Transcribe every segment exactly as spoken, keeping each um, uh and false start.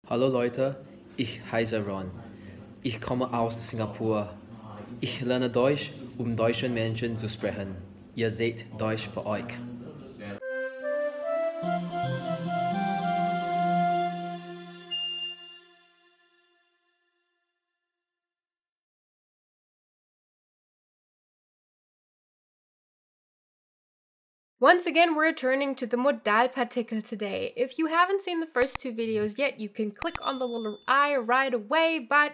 Hallo Leute, ich heiße Ron. Ich komme aus Singapur. Ich lerne Deutsch, um deutschen Menschen zu sprechen. Ihr seht Deutsch für euch. Once again, we're returning to the Modalpartikel today. If you haven't seen the first two videos yet, you can click on the little I right away, but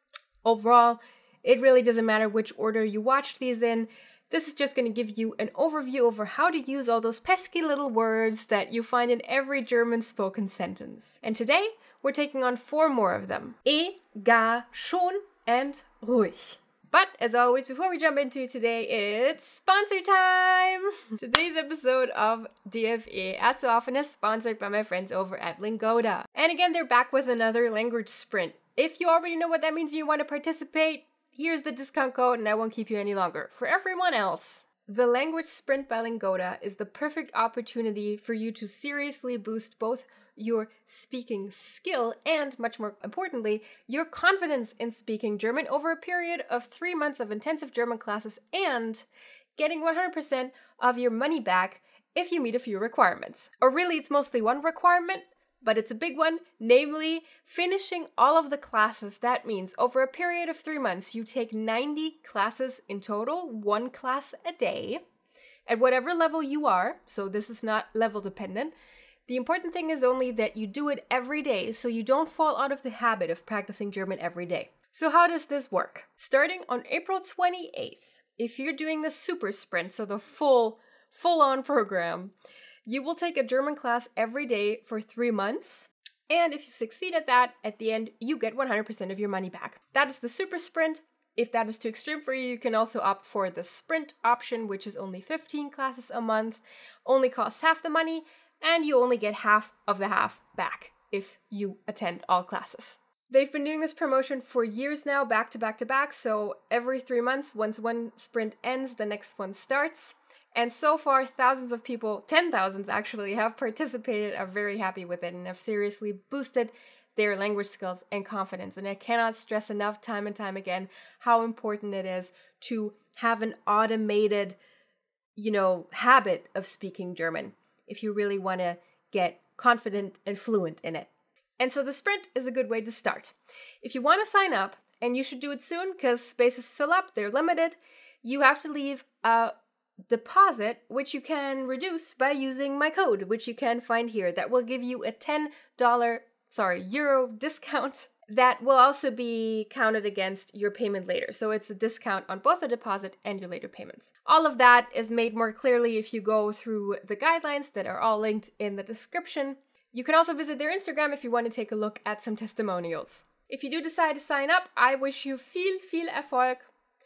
overall, it really doesn't matter which order you watched these in. This is just going to give you an overview over how to use all those pesky little words that you find in every German spoken sentence. And today, we're taking on four more of them. E, gar, schon, and ruhig. But as always, before we jump into today, it's sponsor time! Today's episode of D F E, as so often, is sponsored by my friends over at Lingoda. And again, they're back with another language sprint. If you already know what that means and you want to participate, here's the discount code and I won't keep you any longer. For everyone else, the language sprint by Lingoda is the perfect opportunity for you to seriously boost both your speaking skill and, much more importantly, your confidence in speaking German over a period of three months of intensive German classes and getting one hundred percent of your money back if you meet a few requirements. Or really, it's mostly one requirement, but it's a big one, namely finishing all of the classes. That means over a period of three months, you take ninety classes in total, one class a day, at whatever level you are, so this is not level dependent. The important thing is only that you do it every day so you don't fall out of the habit of practicing German every day. So how does this work? Starting on April twenty-eighth, if you're doing the super sprint, so the full, full-on program, you will take a German class every day for three months. And if you succeed at that, at the end, you get one hundred percent of your money back. That is the super sprint. If that is too extreme for you, you can also opt for the sprint option, which is only fifteen classes a month, only costs half the money, and you only get half of the half back if you attend all classes. They've been doing this promotion for years now, back to back to back, so every three months, once one sprint ends, the next one starts. And so far, thousands of people, ten thousands actually, have participated, are very happy with it, and have seriously boosted their language skills and confidence. And I cannot stress enough time and time again how important it is to have an automated, you know, habit of speaking German if you really want to get confident and fluent in it. And so the sprint is a good way to start. If you want to sign up, and you should do it soon because spaces fill up, they're limited, you have to leave a deposit, which you can reduce by using my code, which you can find here. That will give you a ten dollars, sorry, euro discount that will also be counted against your payment later. So it's a discount on both the deposit and your later payments. All of that is made more clearly if you go through the guidelines that are all linked in the description. You can also visit their Instagram if you want to take a look at some testimonials. If you do decide to sign up, I wish you viel, viel Erfolg.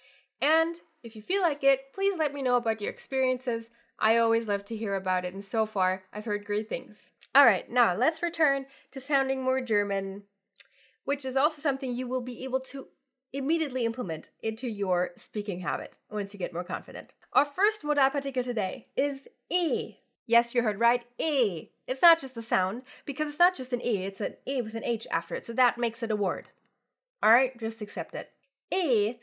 And if you feel like it, please let me know about your experiences. I always love to hear about it, and so far, I've heard great things. All right, now let's return to sounding more German, which is also something you will be able to immediately implement into your speaking habit once you get more confident. Our first Modalpartikel today is E. Yes, you heard right, E. It's not just a sound, because it's not just an E, it's an E with an H after it, so that makes it a word. All right, just accept it. E,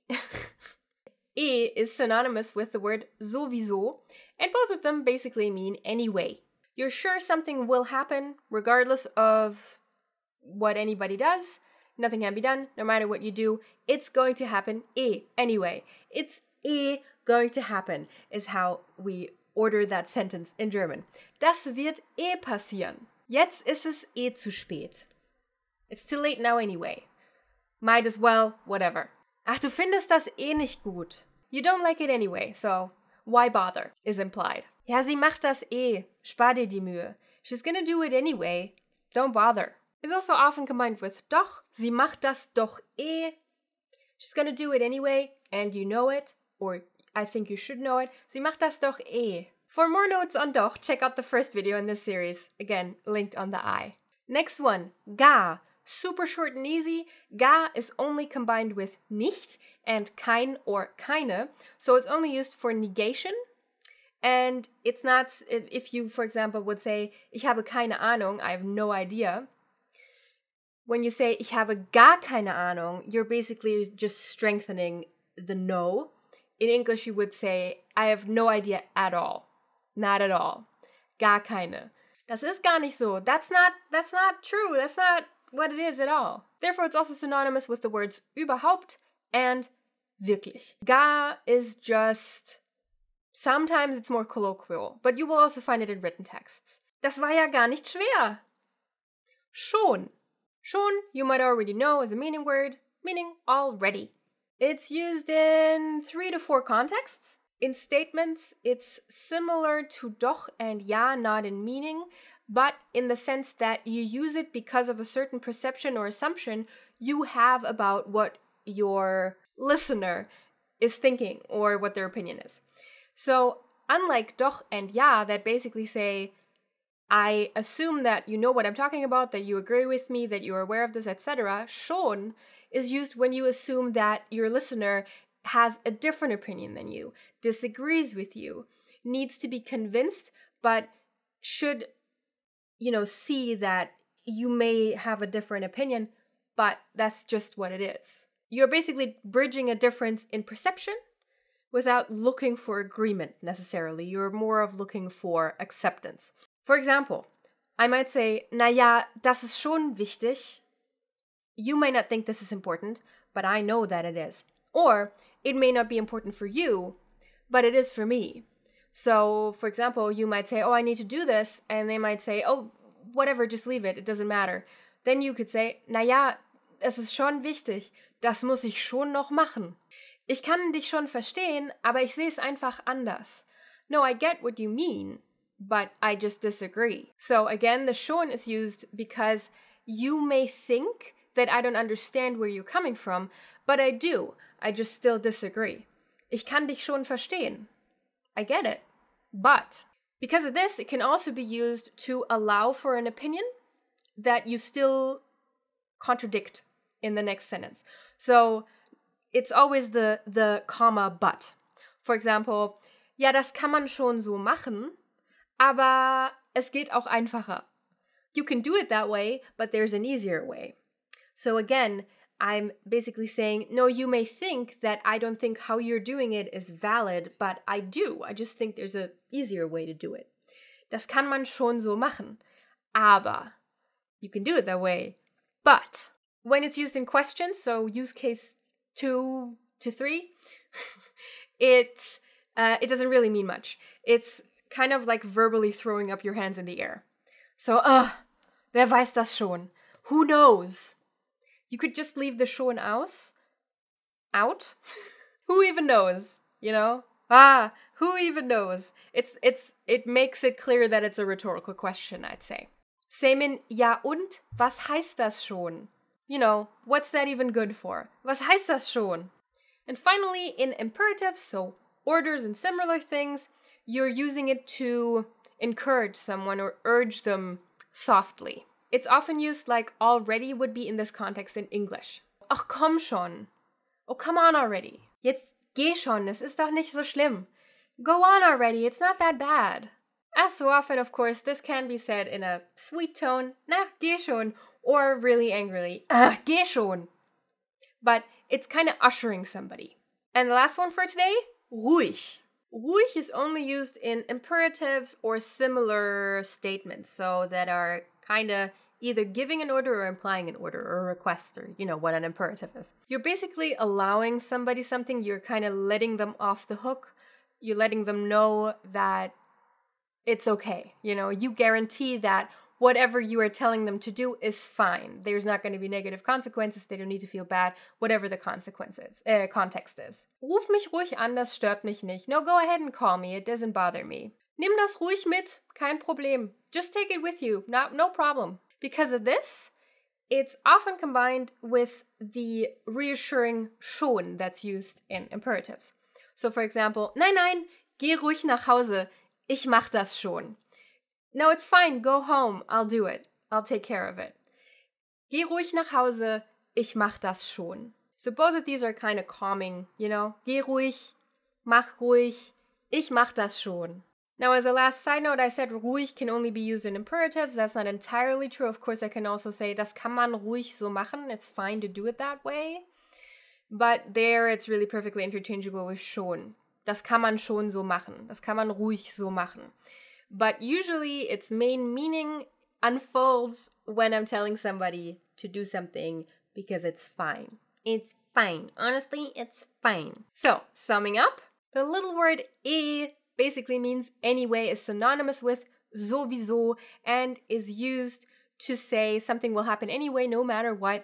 E is synonymous with the word sowieso, and both of them basically mean anyway. You're sure something will happen, regardless of what anybody does. Nothing can be done, no matter what you do. It's going to happen eh anyway. It's eh going to happen is how we order that sentence in German. Das wird eh passieren. Jetzt ist es eh zu spät. It's too late now anyway. Might as well, whatever. Ach, du findest das eh nicht gut. You don't like it anyway, so why bother, is implied. Ja, sie macht das eh. Spar dir die Mühe. She's gonna do it anyway. Don't bother. Is also often combined with doch. Sie macht das doch eh. She's gonna do it anyway, and you know it, or I think you should know it. Sie macht das doch eh. For more notes on doch, check out the first video in this series. Again, linked on the I. Next one, gar. Super short and easy. Gar is only combined with nicht and kein or keine, so it's only used for negation. And it's not, if you, for example, would say, ich habe keine Ahnung, I have no idea. When you say, ich habe gar keine Ahnung, you're basically just strengthening the no. In English, you would say, I have no idea at all. Not at all. Gar keine. Das ist gar nicht so. That's not, that's not true. That's not what it is at all. Therefore, it's also synonymous with the words überhaupt and wirklich. Gar is just, sometimes it's more colloquial, but you will also find it in written texts. Das war ja gar nicht schwer. Schon. Schon, you might already know, is a meaning word, meaning already. It's used in three to four contexts. In statements, it's similar to doch and ja, not in meaning, but in the sense that you use it because of a certain perception or assumption you have about what your listener is thinking or what their opinion is. So, unlike doch and ja, that basically say, I assume that you know what I'm talking about, that you agree with me, that you're aware of this, et cetera. Schon is used when you assume that your listener has a different opinion than you, disagrees with you, needs to be convinced, but should, you know, see that you may have a different opinion, but that's just what it is. You're basically bridging a difference in perception without looking for agreement necessarily. You're more of looking for acceptance. For example, I might say, na ja, das ist schon wichtig. You may not think this is important, but I know that it is. Or, it may not be important for you, but it is for me. So, for example, you might say, oh, I need to do this, and they might say, oh, whatever, just leave it, it doesn't matter. Then you could say, na ja, es ist schon wichtig, das muss ich schon noch machen. Ich kann dich schon verstehen, aber ich sehe es einfach anders. No, I get what you mean, but I just disagree. So again, the schon is used because you may think that I don't understand where you're coming from, but I do. I just still disagree. Ich kann dich schon verstehen. I get it. But because of this, it can also be used to allow for an opinion that you still contradict in the next sentence. So it's always the, the comma but. For example, ja, das kann man schon so machen, aber es geht auch einfacher. You can do it that way, but there's an easier way. So again, I'm basically saying, no, you may think that I don't think how you're doing it is valid, but I do. I just think there's an easier way to do it. Das kann man schon so machen. Aber you can do it that way. But when it's used in questions, so use case two to three, it's uh, it doesn't really mean much. It's kind of like verbally throwing up your hands in the air. So, uh, wer weiß das schon? Who knows? You could just leave the schon aus. Out? Who even knows? You know? Ah, who even knows? It's it's it makes it clear that it's a rhetorical question, I'd say. Same in ja und? Was heißt das schon? You know, what's that even good for? Was heißt das schon? And finally, in imperatives, so orders and similar things, you're using it to encourage someone or urge them softly. It's often used like already would be in this context in English. Ach komm schon. Oh, come on already. Jetzt geh schon, es ist doch nicht so schlimm. Go on already, it's not that bad. As so often, of course, this can be said in a sweet tone, na, geh schon, or really angrily, ah, geh schon. But it's kind of ushering somebody. And the last one for today, ruhig. Ruhig is only used in imperatives or similar statements, so that are kind of either giving an order or implying an order or a request, or you know what an imperative is. You're basically allowing somebody something, you're kind of letting them off the hook, you're letting them know that it's okay. You know, you guarantee that whatever you are telling them to do is fine. There's not going to be negative consequences, they don't need to feel bad, whatever the consequences, uh, context is. Ruf mich ruhig an, das stört mich nicht. No, go ahead and call me, it doesn't bother me. Nimm das ruhig mit, kein Problem. Just take it with you, not, no problem. Because of this, it's often combined with the reassuring schon that's used in imperatives. So for example, nein, nein, geh ruhig nach Hause, ich mach das schon. No, it's fine, go home, I'll do it. I'll take care of it. Geh ruhig nach Hause, ich mach das schon. So both of these are kind of calming, you know? Geh ruhig, mach ruhig, ich mach das schon. Now, as a last side note, I said ruhig can only be used in imperatives. That's not entirely true. Of course, I can also say, das kann man ruhig so machen. It's fine to do it that way. But there, it's really perfectly interchangeable with schon. Das kann man schon so machen. Das kann man ruhig so machen. But usually, its main meaning unfolds when I'm telling somebody to do something because it's fine. It's fine. Honestly, it's fine. So, summing up, the little word eh basically means anyway, is synonymous with sowieso, and is used to say something will happen anyway, no matter what,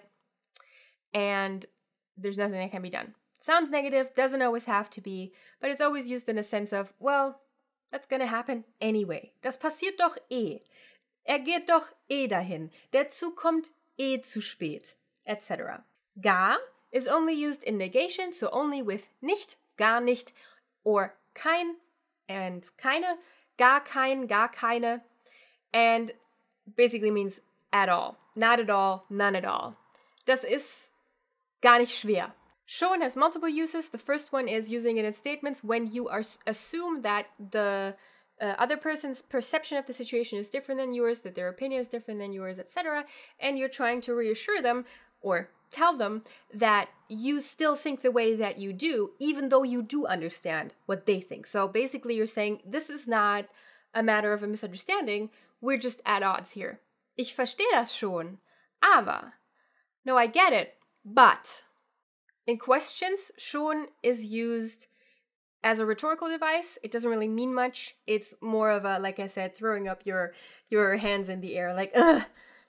and there's nothing that can be done. Sounds negative, doesn't always have to be, but it's always used in a sense of, well, that's gonna happen anyway. Das passiert doch eh. Er geht doch eh dahin. Der Zug kommt eh zu spät, et cetera. Gar is only used in negation, so only with nicht, gar nicht, or kein and keine, gar kein, gar keine, and basically means at all, not at all, none at all. Das ist gar nicht schwer. Schon has multiple uses. The first one is using it in statements when you are assume that the uh, other person's perception of the situation is different than yours, that their opinion is different than yours, et cetera, and you're trying to reassure them or tell them that you still think the way that you do, even though you do understand what they think. So basically you're saying, this is not a matter of a misunderstanding, we're just at odds here. Ich verstehe das schon, aber. No, I get it, but. In questions, schon is used as a rhetorical device. It doesn't really mean much. It's more of a, like I said, throwing up your, your hands in the air, like, ugh.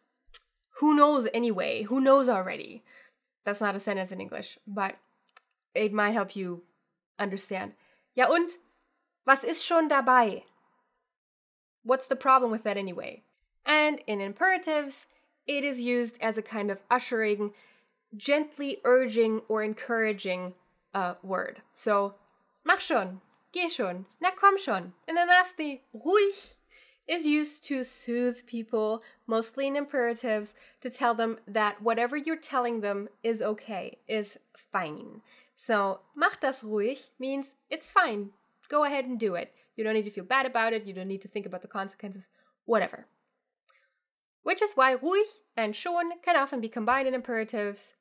Who knows anyway? Who knows already? That's not a sentence in English, but it might help you understand. Ja und? Was ist schon dabei? What's the problem with that anyway? And in imperatives, it is used as a kind of ushering, gently urging or encouraging uh, word. So, mach schon, geh schon, na komm schon. And then lastly, ruhig is used to soothe people, mostly in imperatives, to tell them that whatever you're telling them is okay, is fine. So, mach das ruhig means it's fine. Go ahead and do it. You don't need to feel bad about it. You don't need to think about the consequences, whatever. Which is why ruhig and schon can often be combined in imperatives,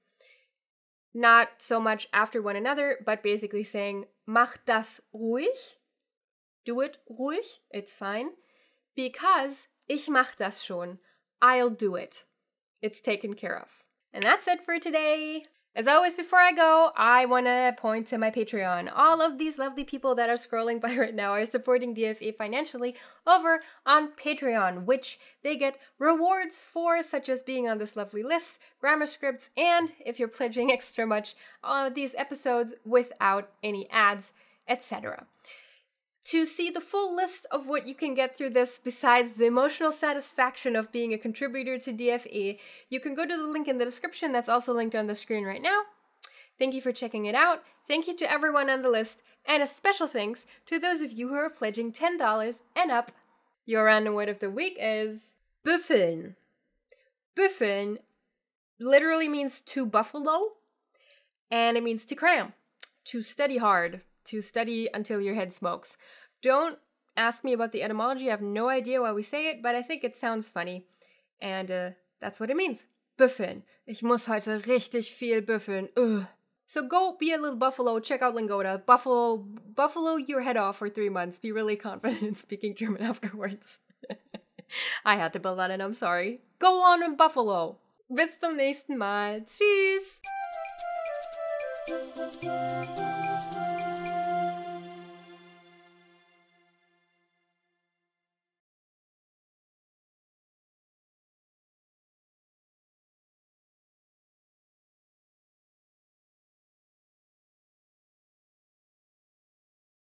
not so much after one another, but basically saying, mach das ruhig, do it ruhig, it's fine, because ich mach das schon, I'll do it. It's taken care of. And that's it for today. As always, before I go, I want to point to my Patreon. All of these lovely people that are scrolling by right now are supporting D F A financially over on Patreon, which they get rewards for, such as being on this lovely list, grammar scripts, and if you're pledging extra much, uh, these episodes without any ads, et cetera. To see the full list of what you can get through this, besides the emotional satisfaction of being a contributor to D F A, you can go to the link in the description that's also linked on the screen right now. Thank you for checking it out. Thank you to everyone on the list, and a special thanks to those of you who are pledging ten dollars and up. Your random word of the week is büffeln. Büffeln literally means to buffalo, and it means to cram, to study hard, to study until your head smokes. Don't ask me about the etymology. I have no idea why we say it, but I think it sounds funny. And uh, that's what it means. Büffeln. Ich muss heute richtig viel büffeln. Ugh. So go be a little buffalo, check out Lingoda. Buffalo, buffalo your head off for three months. Be really confident in speaking German afterwards. I had to build that in, I'm sorry. Go on and buffalo. Bis zum nächsten Mal. Tschüss.